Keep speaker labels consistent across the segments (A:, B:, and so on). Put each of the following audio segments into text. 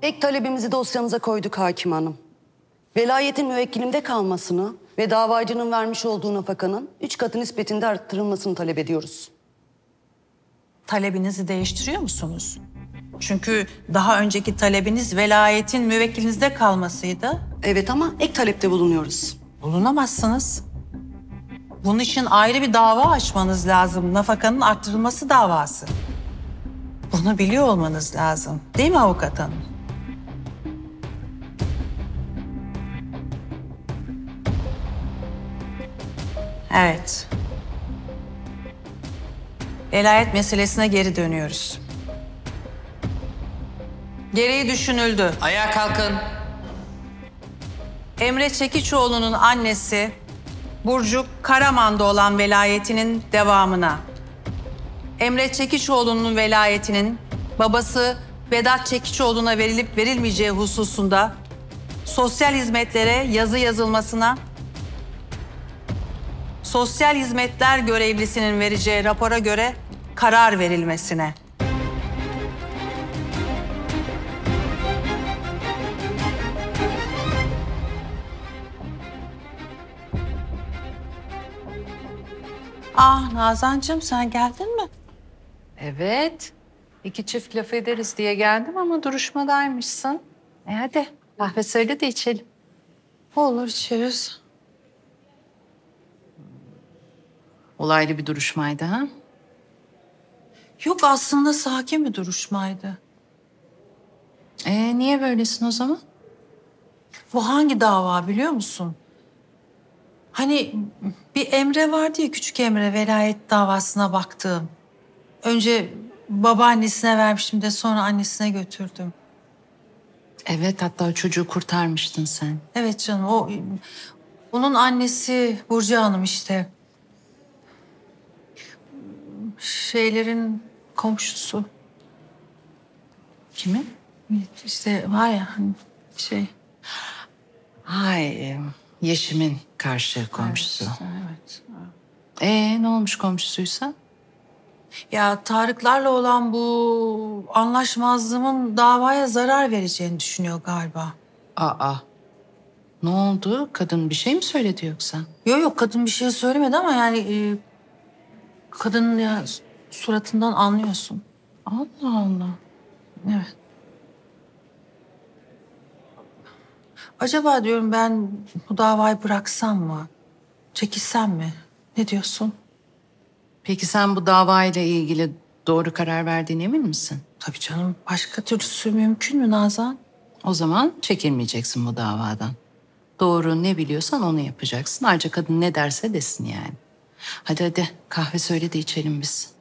A: Ek talebimizi dosyanıza koyduk hakim hanım. Velayetin müvekkilimde kalmasını ve davacının vermiş olduğu nafakanın 3 katı nispetinde arttırılmasını talep ediyoruz.
B: Talebinizi değiştiriyor musunuz? Çünkü daha önceki talebiniz velayetin müvekkilinizde kalmasıydı.
A: Evet ama ek talepte bulunuyoruz.
B: Bulunamazsınız. Bunun için ayrı bir dava açmanız lazım. Nafakanın arttırılması davası. Bunu biliyor olmanız lazım. Değil mi avukat hanım? Evet. Velayet meselesine geri dönüyoruz. Gereği düşünüldü.
C: Ayağa kalkın.
B: Emre Çekiçoğlu'nun annesi Burcu Karaman'da olan velayetinin devamına, Emre Çekiçoğlu'nun velayetinin babası Vedat Çekiçoğlu'na verilip verilmeyeceği hususunda sosyal hizmetlere yazı yazılmasına, sosyal hizmetler görevlisinin vereceği rapora göre karar verilmesine. Ah Nazancığım, sen geldin mi?
D: Evet. 2 çift laf ederiz diye geldim ama duruşmadaymışsın. Hadi kahve söyle de içelim.
B: Olur, içeriz.
D: Olaylı bir duruşmaydı ha?
B: Yok, aslında sakin bir duruşmaydı.
D: Niye böylesin o zaman?
B: Bu hangi dava biliyor musun? Hani bir Emre vardı ya, küçük Emre, velayet davasına baktığım. Önce babaannesine vermiştim de sonra annesine götürdüm.
D: Evet, hatta o çocuğu kurtarmıştın sen.
B: Evet canım, onun annesi Burcu Hanım işte. Şeylerin komşusu.
D: Kimin?
B: İşte var ya hani şey.
D: Yeşim'in karşı komşusu.
B: Evet.
D: Ne olmuş komşusuysa?
B: Ya Tarıklarla olan bu anlaşmazlığımın davaya zarar vereceğini düşünüyor galiba.
D: Ne oldu? Kadın bir şey mi söyledi yoksa?
B: Yok kadın bir şey söylemedi ama yani kadının ya suratından anlıyorsun.
D: Allah Allah.
B: Evet. Acaba diyorum ben bu davayı bıraksam mı? Çekilsem mi? Ne diyorsun?
D: Peki sen bu davayla ilgili doğru karar verdiğine emin misin?
B: Tabii canım. Başka türlüsü mümkün mü Nazan?
D: O zaman çekilmeyeceksin bu davadan. Doğru ne biliyorsan onu yapacaksın. Ayrıca kadın ne derse desin yani. Hadi kahve söyle de içelim biz.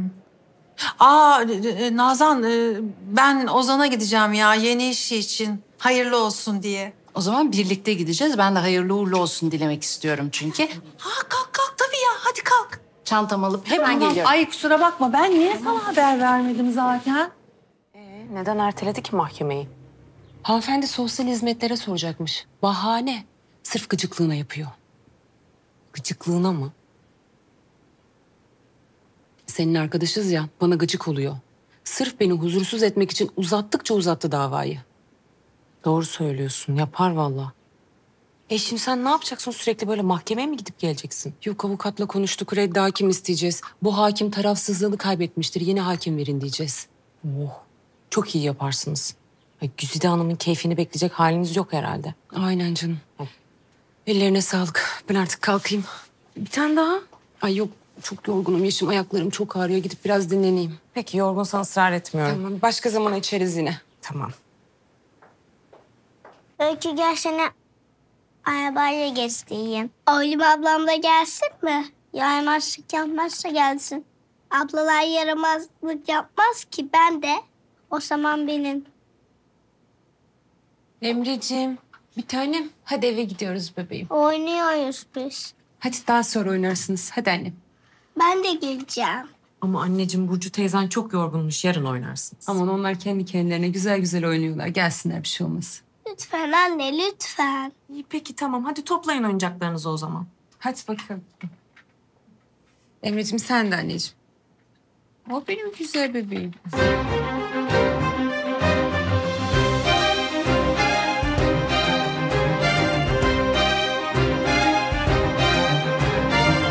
B: Nazan ben Ozan'a gideceğim ya yeni işi için. Hayırlı olsun diye.
D: O zaman birlikte gideceğiz. Ben de hayırlı uğurlu olsun dilemek istiyorum çünkü.
B: Kalk tabii ya, hadi kalk.
D: Çantamı alıp hemen geliyorum.
B: Ay kusura bakma, ben niye sana haber vermedim zaten?
E: Neden erteledi ki mahkemeyi? Hanımefendi sosyal hizmetlere soracakmış. Bahane. Sırf gıcıklığına yapıyor. Gıcıklığına mı? Senin arkadaşız ya, bana gıcık oluyor. Sırf beni huzursuz etmek için uzattıkça uzattı davayı. Doğru söylüyorsun, yapar vallahi. Şimdi sen ne yapacaksın? Sürekli böyle mahkemeye mi gidip geleceksin? Yok, avukatla konuştuk, reddi hakim isteyeceğiz. Bu hakim tarafsızlığını kaybetmiştir, yeni hakim verin diyeceğiz. Oh, çok iyi yaparsınız. Güzide Hanım'ın keyfini bekleyecek haliniz yok herhalde. Aynen canım. Ellerine sağlık. Ben artık kalkayım. Bir tane daha. Ay yok, çok yorgunum. Yaşım, ayaklarım çok ağrıyor. Gidip biraz dinleneyim.
F: Peki, yorgunsan ısrar etmiyorum.
E: Tamam, başka zaman içeriz yine.
F: Tamam.
G: Öykü gelsene arabayla gezdireyim. Oğlum ablam da gelsin mi? Yaramazlık yapmazsa gelsin. Ablalar yaramazlık yapmaz ki, ben de. O zaman benim.
E: Emreciğim, bir tanem. Hadi eve gidiyoruz bebeğim.
G: Oynuyoruz biz.
E: Hadi daha sonra oynarsınız. Hadi annem.
G: Ben de geleceğim.
F: Ama anneciğim, Burcu teyzen çok yorgunmuş. Yarın oynarsınız.
E: Aman onlar kendi kendilerine güzel güzel oynuyorlar. Gelsinler, bir şey olmaz.
G: Lütfen anne, lütfen.
F: İyi, peki tamam. Hadi toplayın oyuncaklarınızı o zaman.
E: Hadi bakalım. Emreciğim sen de anneciğim. O benim güzel bebeğim.